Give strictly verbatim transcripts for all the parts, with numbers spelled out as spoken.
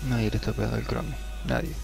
Nadie le está pegando el Chrome. Nadie.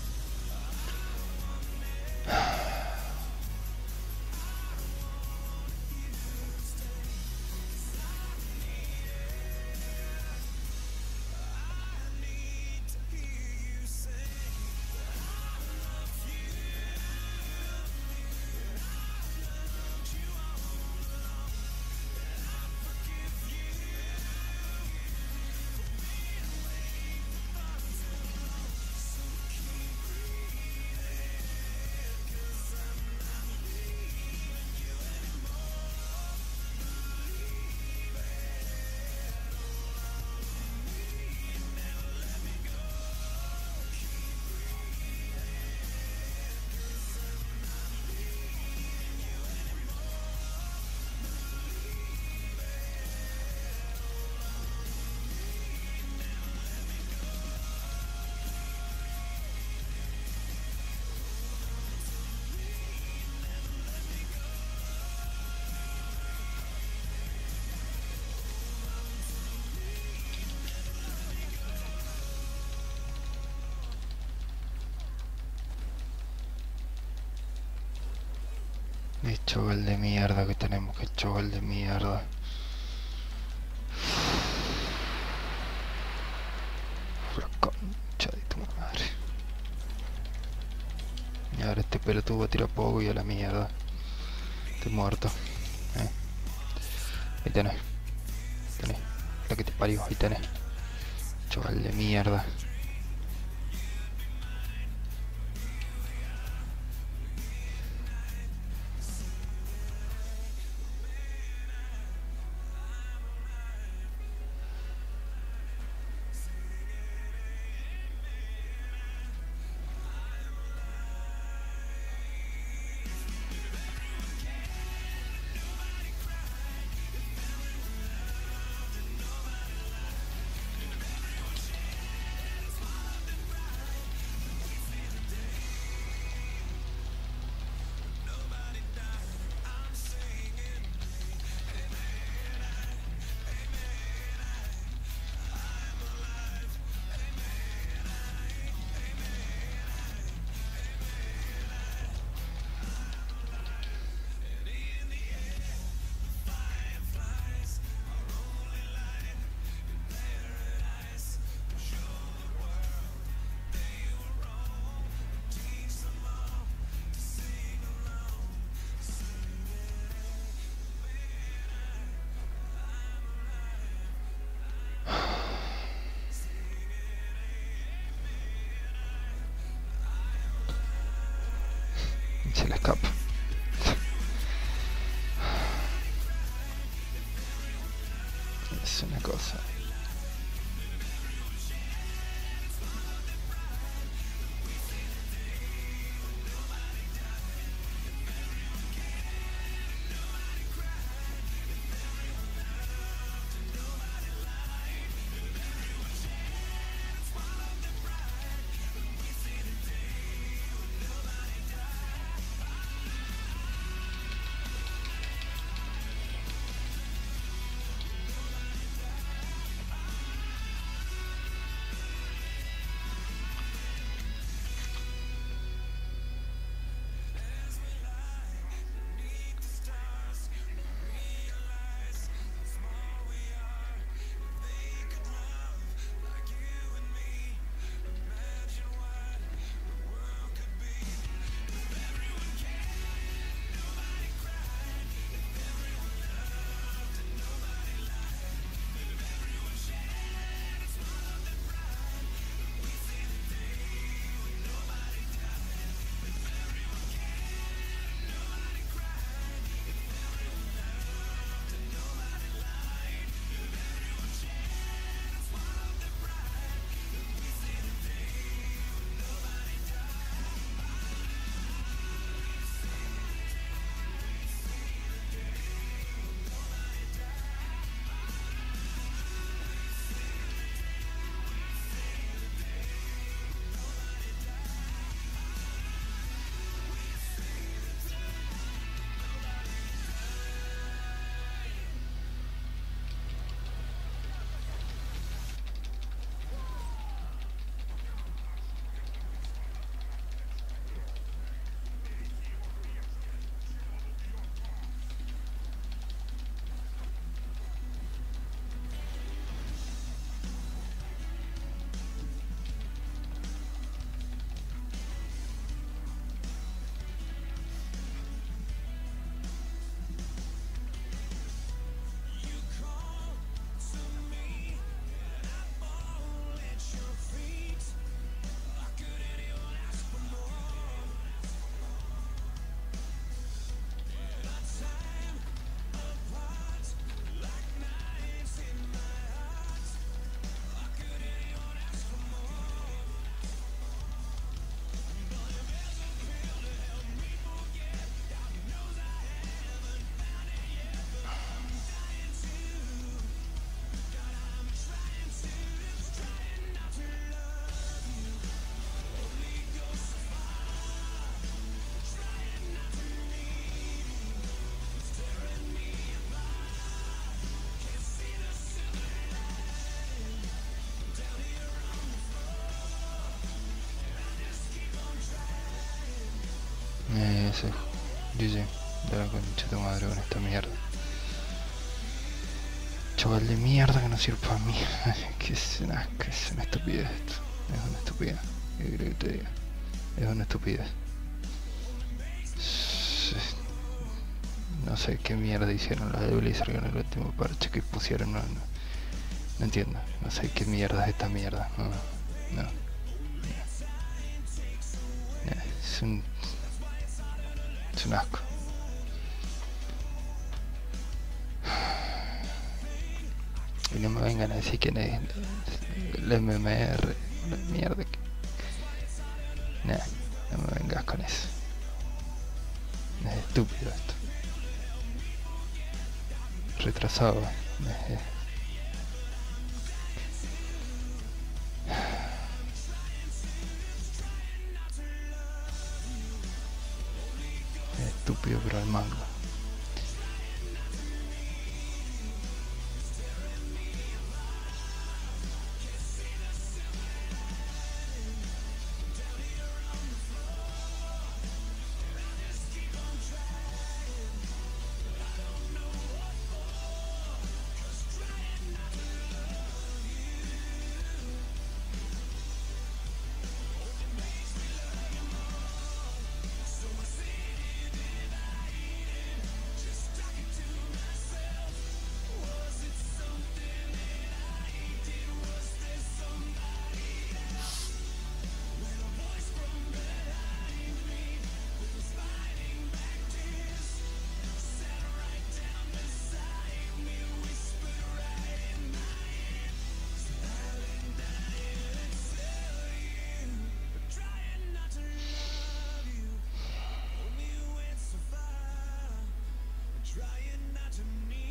Qué chogal de mierda que tenemos, que chogal de mierda. La concha de tu madre. Y ahora este pelotudo va a tirar poco y a la mierda. Estoy muerto. Eh. Ahí tenés. Tenés. La que te parió, ahí tenés. Chogal de mierda. Se le escapa. Es una cosa. sé. G G. De la concha de tu madre con esta mierda. Chaval de mierda que no sirve para mí. Que es una, que es una estupidez esto. Es una estupidez. ¿Qué querés que te diga? Es una estupidez. No sé qué mierda hicieron los de Blizzard con el último parche que pusieron. No, no, no entiendo. No sé qué mierda es esta mierda. No, no. no. Es un... Es un asco. Y no me vengan a decir que es el M M R, la mierda que... Nah, no me vengas con eso. Es estúpido esto. Retrasado. Es, es estúpido pero al mango. Trying not to meet